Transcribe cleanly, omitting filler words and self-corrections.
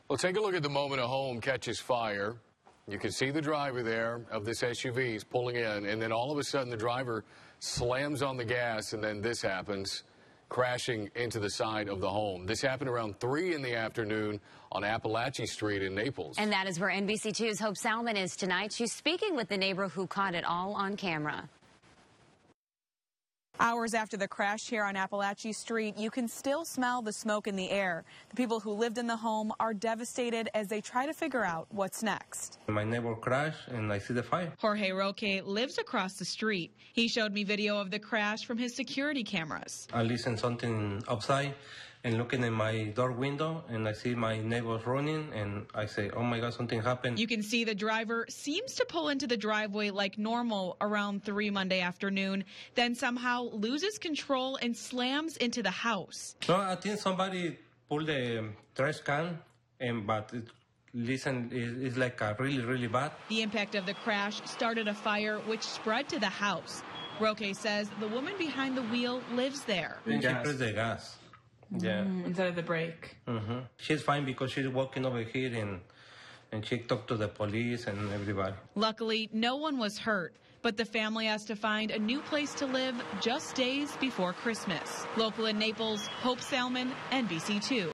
Well, take a look at the moment a home catches fire. You can see the driver there of this SUV is pulling in, and then all of a sudden the driver slams on the gas, and then this happens, crashing into the side of the home. This happened around 3 in the afternoon on Appalachia Street in Naples. And that is where NBC2's Hope Salmon is tonight. She's speaking with the neighbor who caught it all on camera. Hours after the crash here on Appalachia Street, you can still smell the smoke in the air. The people who lived in the home are devastated as they try to figure out what's next. My neighbor crashed and I see the fire. Jorge Roque lives across the street. He showed me video of the crash from his security cameras. I listen something outside and looking in my door window, and I see my neighbors running, and I say, oh my God, something happened. You can see the driver seems to pull into the driveway like normal around 3 Monday afternoon, then somehow loses control and slams into the house. So I think somebody pulled the trash can, but it's like really, really bad. The impact of the crash started a fire which spread to the house. Roque says the woman behind the wheel lives there. And she pressed the gas. Yeah. Instead of the brake. She's fine because she's walking over here and she talked to the police and everybody. Luckily, no one was hurt, but the family has to find a new place to live just days before Christmas. Local in Naples, Hope Salmon, NBC2.